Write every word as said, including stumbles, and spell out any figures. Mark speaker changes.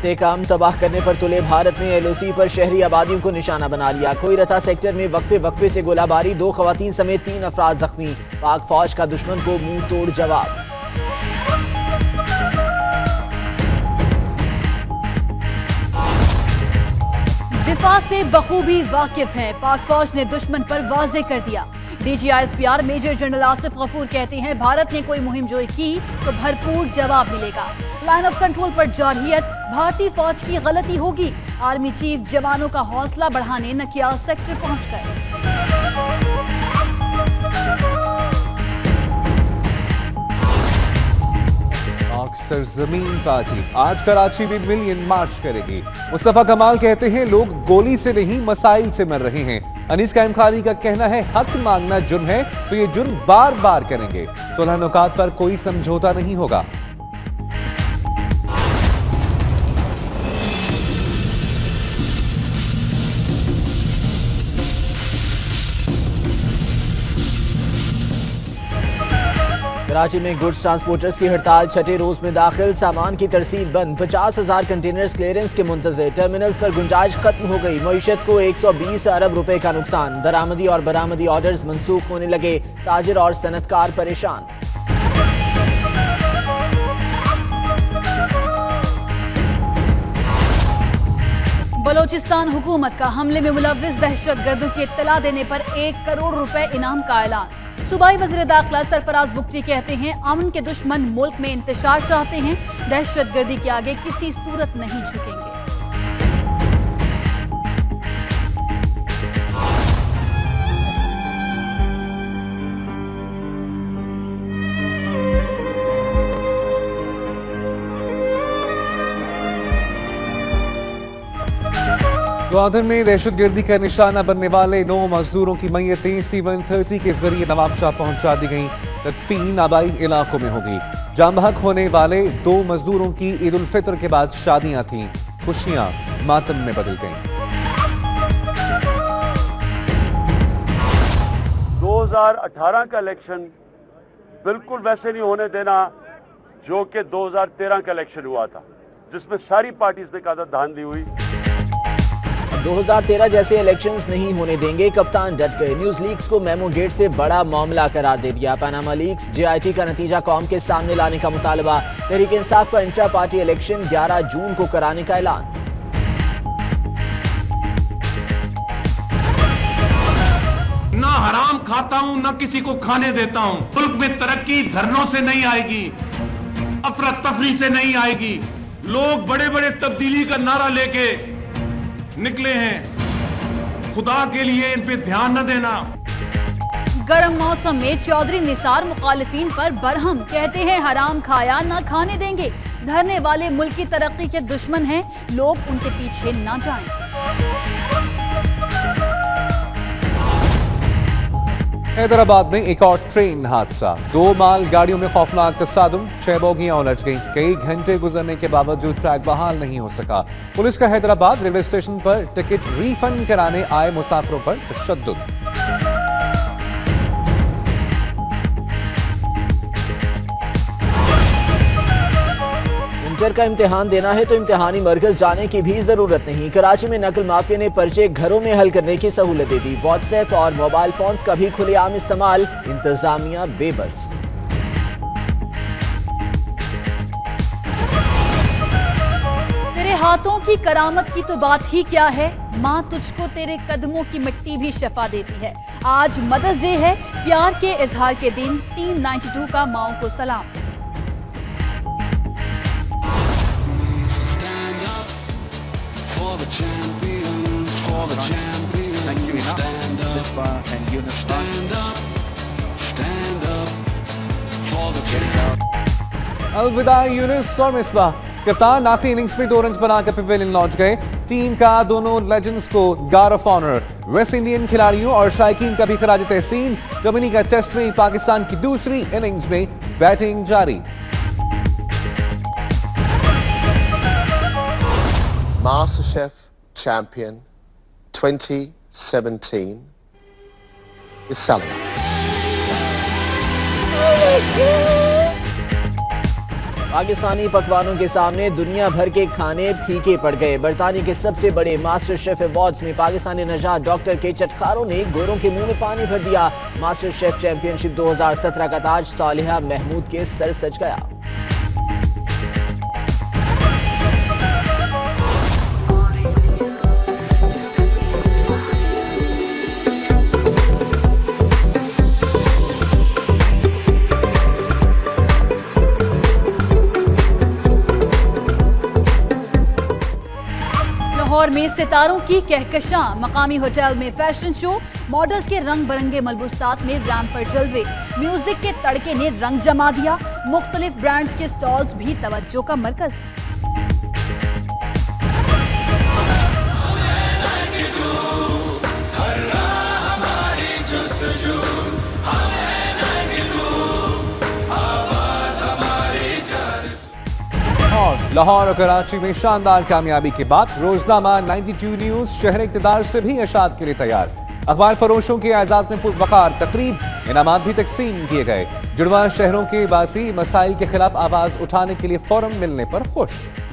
Speaker 1: इस्तेहकाम तबाह करने पर तुले भारत ने एलओसी पर शहरी आबादियों को निशाना बना लिया। कोईरता सेक्टर में वक्फे वक्फे से गोलाबारी, दो खवातीन समेत तीन अफराद जख्मी। पाक फौज का दुश्मन को मुंह तोड़ जवाब।
Speaker 2: दिफा से बखूबी वाकिफ हैं, पाक फौज ने दुश्मन पर वाजे कर दिया। DG ISPR major general Asif Ghafoor कहते हैं भारत ने कोई मुहिम जोई की तो भरपूर जवाब मिलेगा। लाइन ऑफ कंट्रोल पर जारहियत, भारतीय फौज की गलती होगी। आर्मी चीफ जवानों का हौसला बढ़ाने नकियाल सेक्टर पहुंच गए।
Speaker 3: सरजमीन पार्टी आज कराची में मिलियन मार्च करेगी। मुस्तफा कमाल कहते हैं लोग गोली से नहीं मसाइल से मर रहे हैं। अनीस कायम खानी का कहना है हक मांगना जुर्म है तो ये जुर्म बार बार करेंगे। सुलह नुकात पर कोई समझौता नहीं होगा।
Speaker 1: कराची में गुड्स ट्रांसपोर्टर्स की हड़ताल छठे रोज में दाखिल। सामान की तरसील बंद, पचास हजार कंटेनर्स क्लियरेंस के मुंतज़िर। टर्मिनल्स पर गुंजाइश खत्म हो गई। मईशत को एक सौ बीस अरब रुपए का नुकसान। दरामदी और बरामदी ऑर्डर्स मंसूख होने लगे। ताजिर और सनतकार परेशान।
Speaker 2: बलोचिस्तान हुकूमत का हमले में मुलव्विस दहशतगर्दों की इत्तला देने पर एक करोड़ रुपए इनाम का ऐलान। सूबाई वज़ीर दाखिला सरफराज बुगटी कहते हैं अमन के दुश्मन मुल्क में इंतशार चाहते हैं, दहशतगर्दी के आगे किसी सूरत नहीं झुकेंगे।
Speaker 3: ग्वादर में दहशतगर्दी का निशाना बनने वाले नौ मजदूरों की मैयतें सी वन थर्टी के जरिए नवाबशाह पहुंचा दी गईं। तदफीन आबाई इलाकों में होगी। जाम बहक होने वाले दो मजदूरों की ईद उल फितर के बाद शादियां थीं। खुशियां मातम में बदल गईं।
Speaker 4: दो हज़ार अठारह का इलेक्शन बिल्कुल वैसे नहीं होने देना जो कि दो हज़ार तेरह का इलेक्शन हुआ था, जिसमें सारी पार्टीज ने कहा था धांधली हुई।
Speaker 1: दो हज़ार तेरह जैसे इलेक्शंस नहीं होने देंगे, कप्तान डट गए। न्यूज लीक्स को मेमो गेट से बड़ा मामला करार दे दिया। पनामा लीक्स, जेआईटी का नतीजा कौम के सामने लाने का मुतालबा। तहरीक इंसाफ का इंट्रा पार्टी इलेक्शन ग्यारह जून को कराने का ऐलान।
Speaker 5: ना हराम खाता हूं ना किसी को खाने देता हूं। मुल्क में तरक्की धरनों से नहीं आएगी, अफरा तफरी से नहीं आएगी। लोग बड़े बड़े तब्दीली का नारा लेके निकले हैं, खुदा के लिए इन पे ध्यान न देना।
Speaker 2: गर्म मौसम में चौधरी निसार मुखालिफिन पर बरहम, कहते हैं हराम खाया ना खाने देंगे। धरने वाले मुल्क की तरक्की के दुश्मन हैं, लोग उनके पीछे ना जाएं।
Speaker 3: हैदराबाद में एक और ट्रेन हादसा। दो माल गाड़ियों में खौफनाक तसादुम, छह बोगियां उलझ गईं। कई घंटे गुजरने के बावजूद ट्रैक बहाल नहीं हो सका। पुलिस का हैदराबाद रेलवे स्टेशन पर टिकट रिफंड कराने आए मुसाफिरों पर तशद्दुद।
Speaker 1: इंटर का इम्तिहान देना है तो इम्तिहानी मरकज जाने की भी जरूरत नहीं। कराची में नकल माफिया ने पर्चे घरों में हल करने की सहूलत दे दी। व्हाट्सएप और मोबाइल फोन्स का भी खुलेआम इस्तेमाल, इंतजामिया बेबस।
Speaker 2: तेरे हाथों की करामत की तो बात ही क्या है, माँ तुझको तेरे कदमों की मिट्टी भी शफा देती है। आज मदर्स डे है, प्यार के इजहार के दिन। टीम बानवे का माओ को सलाम।
Speaker 6: Thank you enough, Misbah and Yunus Khan.
Speaker 3: अलविदा यूनुस और मिसबाह। कप्तान आखिरी इनिंग्स में दो रन बनाकर पवेलियन लौट गए। टीम का दोनों लेजेंड्स को guard of honour. West Indian खिलाड़ियों और शायकीन का भी खराज तहसीन। कमिनी का टेस्ट में पाकिस्तान की दूसरी इनिंग्स में बैटिंग जारी।
Speaker 7: MasterChef champion twenty seventeen is Salah.
Speaker 1: Pakistani पकवानों के सामने दुनिया भर के खाने फीके पड़ गए। बरतानिया के सबसे बड़े मास्टर शेफ अवार्ड्स में पाकिस्तानी नजात डॉक्टर के चटखारों ने गोरों के मुंह में पानी भर दिया। मास्टर शेफ चैंपियनशिप दो हज़ार सत्रह का ताज सालिहा महमूद के सर सज गया।
Speaker 2: लाहौर में सितारों की कहकशां, मकामी होटल में फैशन शो, मॉडल्स के रंग बिरंगे मलबूसात में रैंप पर जलवे, म्यूजिक के तड़के ने रंग जमा दिया। मुख्तलिफ ब्रांड्स के स्टॉल्स भी तवज्जो का मरकज।
Speaker 3: लाहौर और कराची में शानदार कामयाबी के बाद रोजनामा बानवे न्यूज शहर इक़्तिदार से भी इरशाद के लिए तैयार। अखबार फरोशों के एजाज में पुरवकार तकरीब, इनामात भी तकसीम किए गए। जुड़वा शहरों के बासी मसाइल के खिलाफ आवाज उठाने के लिए फोरम मिलने पर खुश।